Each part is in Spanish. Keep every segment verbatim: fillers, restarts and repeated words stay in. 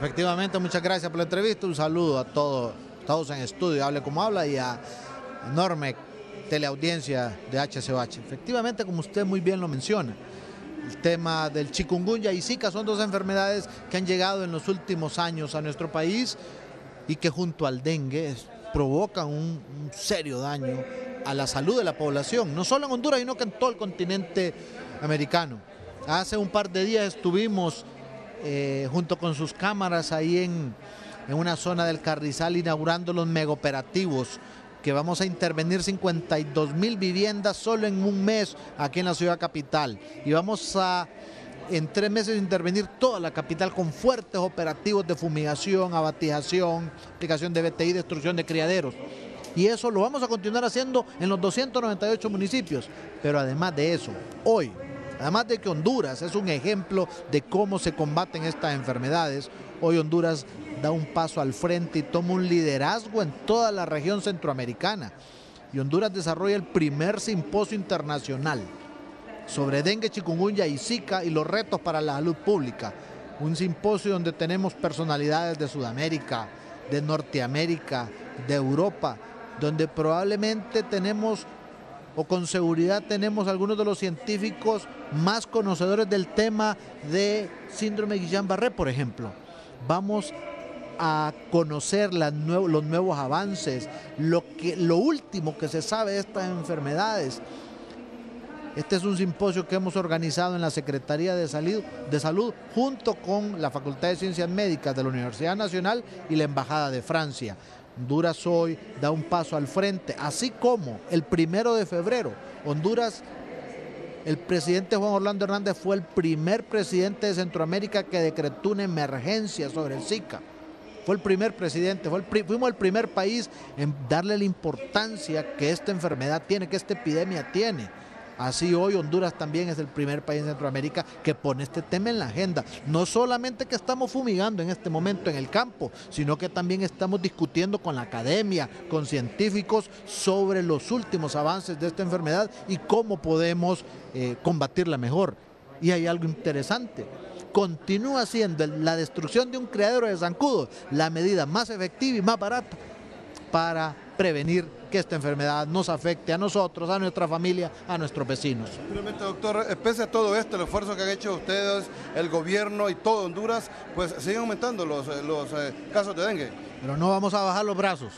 Efectivamente, muchas gracias por la entrevista. Un saludo a todos, todos en estudio, Hable Como Habla, y a enorme teleaudiencia de H C O H. Efectivamente, como usted muy bien lo menciona, el tema del chikungunya y Zika son dos enfermedades que han llegado en los últimos años a nuestro país y que junto al dengue provocan un, un serio daño a la salud de la población, no solo en Honduras, sino que en todo el continente americano. Hace un par de días estuvimos eh, junto con sus cámaras ahí en, en una zona del Carrizal inaugurando los megaoperativos que vamos a intervenir cincuenta y dos mil viviendas solo en un mes aquí en la ciudad capital, y vamos a en tres meses intervenir toda la capital con fuertes operativos de fumigación, abatización, aplicación de B T I, destrucción de criaderos. Y eso lo vamos a continuar haciendo en los doscientos noventa y ocho municipios. Pero además de eso, hoy, además de que Honduras es un ejemplo de cómo se combaten estas enfermedades, hoy Honduras da un paso al frente y toma un liderazgo en toda la región centroamericana. Y Honduras desarrolla el primer simposio internacional sobre dengue, chikungunya y Zika y los retos para la salud pública. Un simposio donde tenemos personalidades de Sudamérica, de Norteamérica, de Europa, donde probablemente tenemos, o con seguridad tenemos, algunos de los científicos más conocedores del tema de síndrome Guillain-Barré, por ejemplo. Vamos a conocer las nuevo, los nuevos avances, lo, que, lo último que se sabe de estas enfermedades. Este es un simposio que hemos organizado en la Secretaría de Salud, de Salud junto con la Facultad de Ciencias Médicas de la Universidad Nacional y la Embajada de Francia. Honduras hoy da un paso al frente, así como el primero de febrero, Honduras, el presidente Juan Orlando Hernández fue el primer presidente de Centroamérica que decretó una emergencia sobre el Zika. Fue el primer presidente, fue el, fuimos el primer país en darle la importancia que esta enfermedad tiene, que esta epidemia tiene. Así hoy Honduras también es el primer país en Centroamérica que pone este tema en la agenda. No solamente que estamos fumigando en este momento en el campo, sino que también estamos discutiendo con la academia, con científicos sobre los últimos avances de esta enfermedad y cómo podemos eh, combatirla mejor. Y hay algo interesante. Continúa siendo la destrucción de un criadero de zancudos la medida más efectiva y más barata para prevenir que esta enfermedad nos afecte a nosotros, a nuestra familia, a nuestros vecinos. Finalmente, doctor, pese a todo esto, el esfuerzo que han hecho ustedes, el gobierno y todo Honduras, pues siguen aumentando los, los eh, casos de dengue. Pero no vamos a bajar los brazos.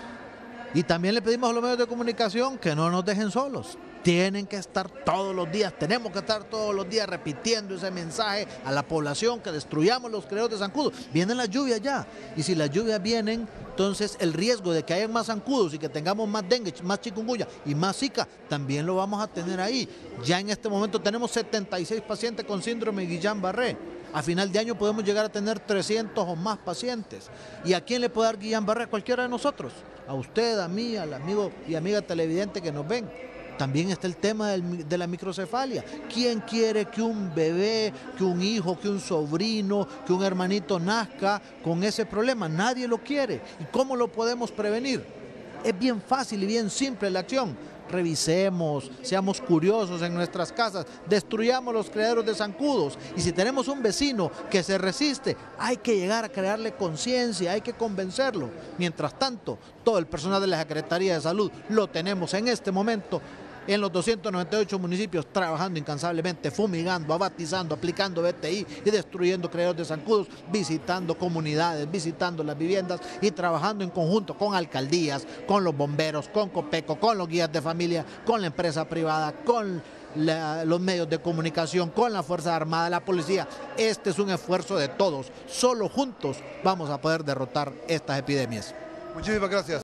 Y también le pedimos a los medios de comunicación que no nos dejen solos. Tienen que estar todos los días, tenemos que estar todos los días repitiendo ese mensaje a la población, que destruyamos los criaderos de zancudos. Vienen las lluvias ya, y si las lluvias vienen, entonces el riesgo de que haya más zancudos y que tengamos más dengue, más chikungunya y más Zika, también lo vamos a tener ahí. Ya en este momento tenemos setenta y seis pacientes con síndrome Guillain-Barré. A final de año podemos llegar a tener trescientos o más pacientes. ¿Y a quién le puede dar Guillain-Barré? A cualquiera de nosotros. A usted, a mí, al amigo y amiga televidente que nos ven. También está el tema del, de la microcefalia. ¿Quién quiere que un bebé, que un hijo, que un sobrino, que un hermanito nazca con ese problema? Nadie lo quiere. ¿Y cómo lo podemos prevenir? Es bien fácil y bien simple la acción. Revisemos, seamos curiosos en nuestras casas, destruyamos los criaderos de zancudos. Y si tenemos un vecino que se resiste, hay que llegar a crearle conciencia, hay que convencerlo. Mientras tanto, todo el personal de la Secretaría de Salud lo tenemos en este momento en los doscientos noventa y ocho municipios trabajando incansablemente, fumigando, abatizando, aplicando B T I y destruyendo criaderos de zancudos, visitando comunidades, visitando las viviendas y trabajando en conjunto con alcaldías, con los bomberos, con Copeco, con los guías de familia, con la empresa privada, con la, los medios de comunicación, con la Fuerza Armada, la policía. Este es un esfuerzo de todos. Solo juntos vamos a poder derrotar estas epidemias. Muchísimas gracias.